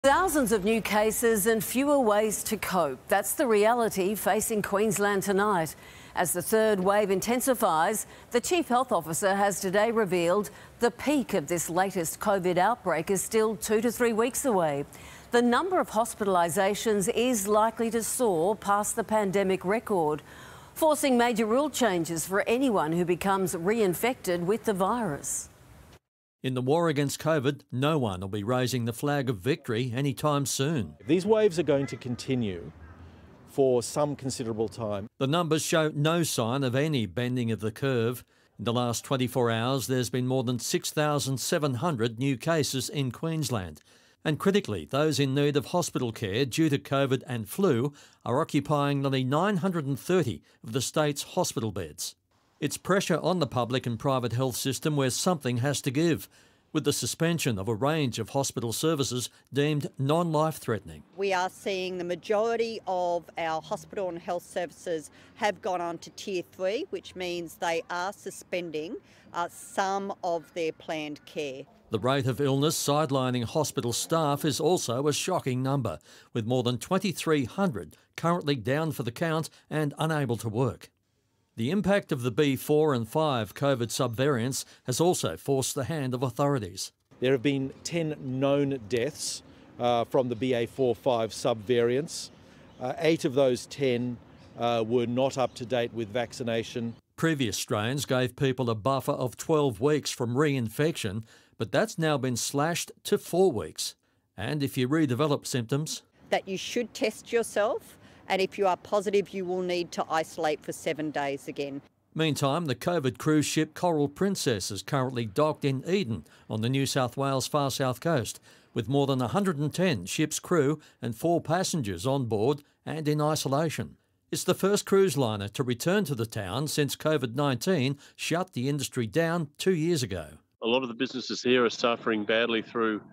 Thousands of new cases and fewer ways to cope. That's the reality facing Queensland tonight. As the third wave intensifies, the Chief Health Officer has today revealed the peak of this latest COVID outbreak is still 2 to 3 weeks away. The number of hospitalisations is likely to soar past the pandemic record, forcing major rule changes for anyone who becomes reinfected with the virus. In the war against COVID, no one will be raising the flag of victory anytime soon. These waves are going to continue for some considerable time. The numbers show no sign of any bending of the curve. In the last 24 hours, there's been more than 6,700 new cases in Queensland. And critically, those in need of hospital care due to COVID and flu are occupying nearly 930 of the state's hospital beds. It's pressure on the public and private health system where something has to give, with the suspension of a range of hospital services deemed non-life-threatening. We are seeing the majority of our hospital and health services have gone on to Tier 3, which means they are suspending some of their planned care. The rate of illness sidelining hospital staff is also a shocking number, with more than 2,300 currently down for the count and unable to work. The impact of the B4 and 5 COVID subvariants has also forced the hand of authorities. There have been 10 known deaths from the BA4-5 subvariants. 8 of those 10 were not up to date with vaccination. Previous strains gave people a buffer of 12 weeks from reinfection, but that's now been slashed to 4 weeks. And if you redevelop symptoms, that you should test yourself, and if you are positive, you will need to isolate for 7 days again. Meantime, the COVID cruise ship Coral Princess is currently docked in Eden on the New South Wales far south coast, with more than 110 ship's crew and 4 passengers on board and in isolation. It's the first cruise liner to return to the town since COVID-19 shut the industry down 2 years ago. A lot of the businesses here are suffering badly through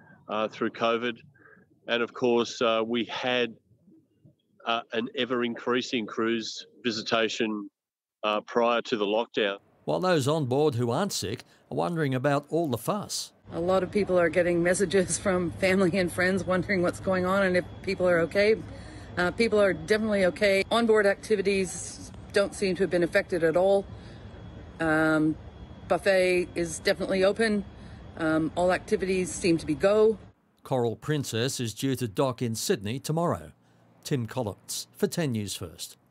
COVID, and of course we had an ever-increasing cruise visitation prior to the lockdown. While those on board who aren't sick are wondering about all the fuss. A lot of people are getting messages from family and friends wondering what's going on and if people are okay. People are definitely okay. Onboard activities don't seem to have been affected at all. Buffet is definitely open. All activities seem to be go. Coral Princess is due to dock in Sydney tomorrow. Tim Collins for 10 News First.